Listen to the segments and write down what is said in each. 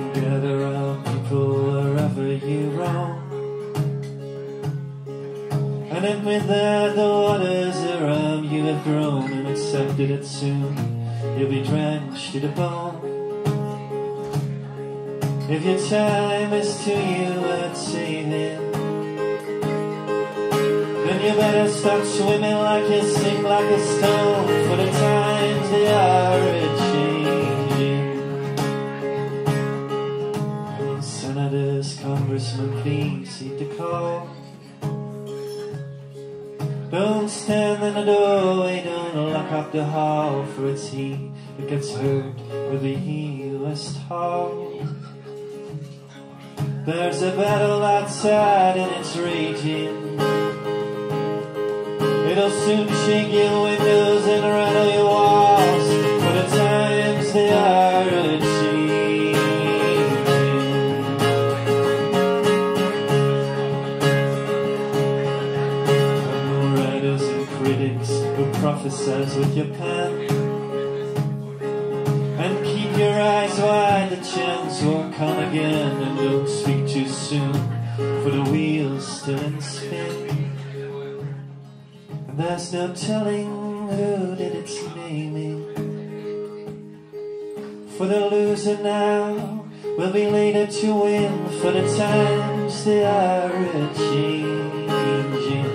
gather round people wherever you roam, and admit that the waters around you have grown, and accepted that soon you'll be drenched to the bone. If your time is to you worth saving, then you better stop swimming like you sink like a stone, for the times they are a-changing. Senators, congressmen, please heed the call. Don't stand in the doorway, don't lock up the hall, for it's he that gets hurt with the heelest haul. There's a battle outside and it's raging. It'll soon shake your windows and rattle your walls, for the times they are a-changing. Writers and critics who prophesize with your pen, and keep your eyes wide, the chance won't come again. And don't speak too soon, for the wheel's still in spin. And there's no telling who did its naming, for the loser now will be later to win, for the times they are a-changing.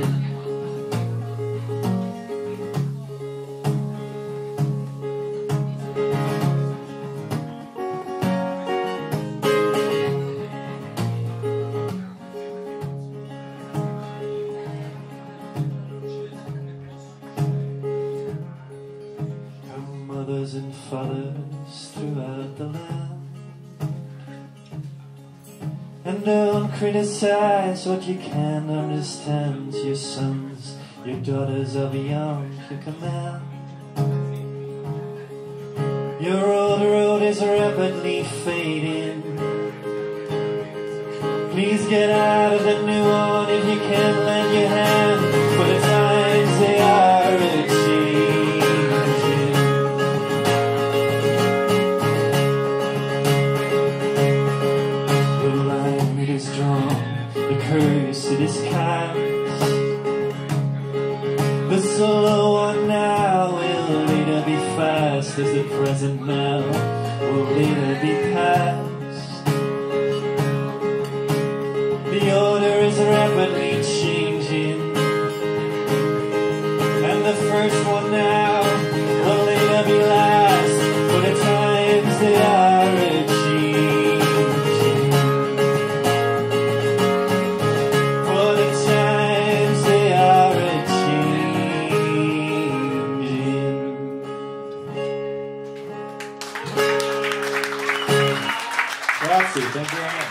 Mothers and fathers throughout the land, and don't criticize what you can't understand. Your sons, your daughters are beyond your command. Your old road is rapidly fading. Please get out of the new one if you can't lend your hand, for the times they are a-changing. The curse it is cast. The slow one now will later be fast, as the present now will later be past. The order is rapidly changing, and the first one now will later be last, for the times they are a-changing. Grazie, thank you very much.